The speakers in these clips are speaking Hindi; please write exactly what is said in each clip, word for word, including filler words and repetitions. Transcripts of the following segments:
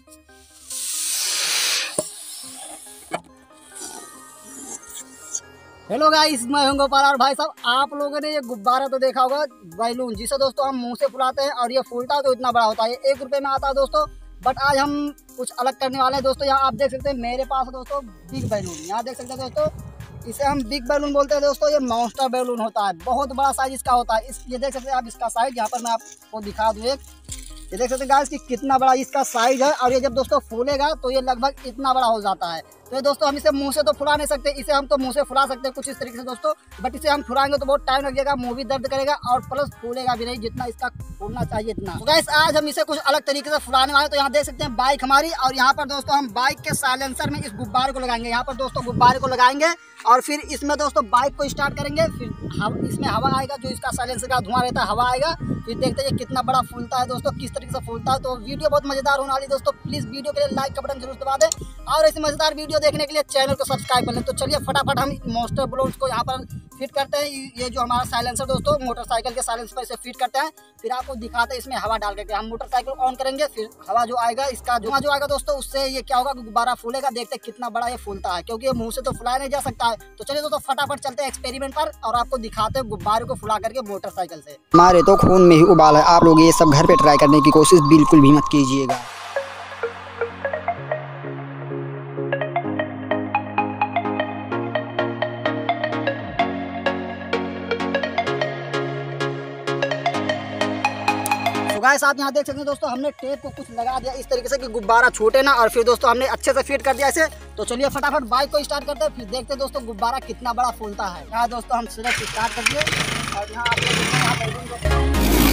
हेलो गाइस, मैं हूं गोपाल। और भाई साहब, आप लोगों ने ये गुब्बारा तो देखा होगा, बैलून, जिसे दोस्तों हम मुंह से फुलाते हैं और ये फूलता है तो इतना बड़ा होता है। ये एक रुपए में आता है दोस्तों। बट आज हम कुछ अलग करने वाले हैं दोस्तों। यहाँ आप देख सकते हैं मेरे पास है दोस्तों बिग बैलून। यहाँ देख सकते हैं दोस्तों, इसे हम बिग बैलून बोलते हैं दोस्तों। ये मॉन्स्टर बैलून होता है, बहुत बड़ा साइज इसका होता है। इस ये देख सकते हैं आप इसका साइज। यहाँ पर मैं आपको दिखा दूँ एक, ये देख सकते हैं गाइस कि कितना बड़ा इसका साइज है। और ये जब दोस्तों फूलेगा तो ये लगभग इतना बड़ा हो जाता है। तो ये दोस्तों हम इसे मुंह से तो फुला नहीं सकते, इसे हम तो मुंह से फुला सकते हैं कुछ इस तरीके से दोस्तों। बट इसे हम फुलाएंगे तो बहुत टाइम लग जाएगा, मुंह भी दर्द करेगा और प्लस फूलेगा भी नहीं जितना इसका फूलना चाहिए इतना। तो गाइस आज हम इसे कुछ अलग तरीके से फुलाने वाले। तो यहाँ देख सकते हैं बाइक हमारी, और यहाँ पर दोस्तों हम बाइक के साइलेंसर में इस गुब्बारे को लगाएंगे। यहाँ पर दोस्तों गुब्बारे को लगाएंगे और फिर इसमें दोस्तों बाइक को स्टार्ट करेंगे। फिर इसमें हवा आएगा, जो इसका साइलेंसर का धुआं रहता है, हवा आएगा। फिर देखते हैं कितना बड़ा फूलता है दोस्तों, किस तरीके से फूलता है। तो वीडियो बहुत मजेदार होने वाली दोस्तों। प्लीज वीडियो के लिए लाइक का बटन जरूर दबा दें और ऐसी मजेदार वीडियो देखने के लिए चैनल को सब्सक्राइब कर लें। तो चलिए फटाफट हम मॉन्स्टर बैलून को यहाँ पर फिट करते हैं। ये जो हमारा साइलेंसर दोस्तों मोटरसाइकिल के साइलेंसर पर इसे फिट करते हैं। फिर आपको दिखाते हैं इसमें हवा डाल करके। हम मोटरसाइकिल ऑन करेंगे, फिर हवा जो आएगा, इसका धुआं जो आएगा दोस्तों, उससे ये क्या होगा, गुब्बारा फूलेगा। देखते हैं कितना बड़ा ये फूलता है, क्योंकि ये मुंह से तो फुलाया नहीं जा सकता है। तो चलिए दोस्तों फटाफट चलते हैं एक्सपेरिमेंट पर और आपको दिखाते हैं गुब्बारे को फुला करके मोटरसाइकिल से। हमारे तो खून में ही उबाल है। आप लोग ये सब घर पे ट्राई करने की कोशिश बिल्कुल भी मत कीजिएगा। तो गाइस आप यहाँ देख सकते हैं दोस्तों, हमने टेप को कुछ लगा दिया इस तरीके से कि गुब्बारा छूटे ना। और फिर दोस्तों हमने अच्छे से फिट कर दिया इसे। तो चलिए फटाफट बाइक को स्टार्ट करते हैं, फिर देखते हैं दोस्तों गुब्बारा कितना बड़ा फूलता है। यहाँ दोस्तों हम सिर्फ स्टार्ट कर दिए और यहाँ आप देख सकते हैं यहाँ बैलून को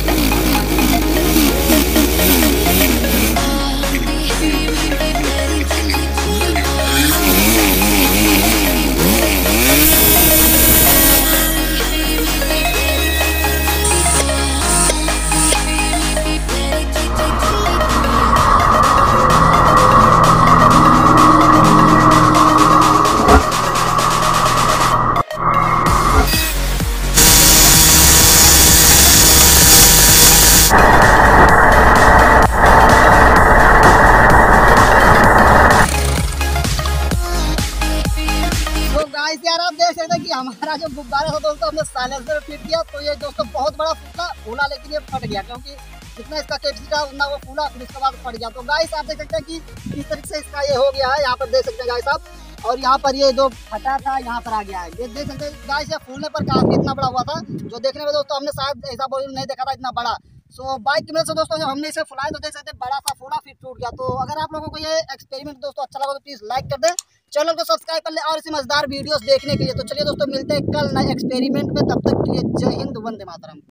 यार आप देख सकते हैं कि हमारा जो गुब्बारा था दोस्तों हमने साइलेंसर फिट किया। तो ये दोस्तों बहुत बड़ा फूला फूला लेकिन ये फट गया, क्योंकि जितना इसका कैपेसिटी था उतना वो फूला, फिर उसके बाद फट गया। तो गाइस आप देख सकते हैं कि किस तरीके से इसका ये हो गया है। यहाँ पर देख सकते हैं गाइस आप, और यहाँ पर ये जो फटा था यहाँ पर आ गया है। ये देख सकते हैं गाइस, ये फूलने पर काफी इतना बड़ा हुआ था, जो देखने में दोस्तों हमने शायद ऐसा बैलून नहीं देखा था इतना बड़ा। सो बाइक की मदद से दोस्तों जब हमने इसे फुलाया तो देख सकते हैं बड़ा सा फूला फिर टूट गया। तो अगर आप लोगों को ये एक्सपेरिमेंट दोस्तों अच्छा लगा तो प्लीज लाइक कर दें, चैनल को सब्सक्राइब कर ले और इसी मजेदार वीडियोस देखने के लिए। तो चलिए दोस्तों मिलते हैं कल नए एक्सपेरिमेंट में, तब तक के लिए जय हिंद, वंदे मातरम।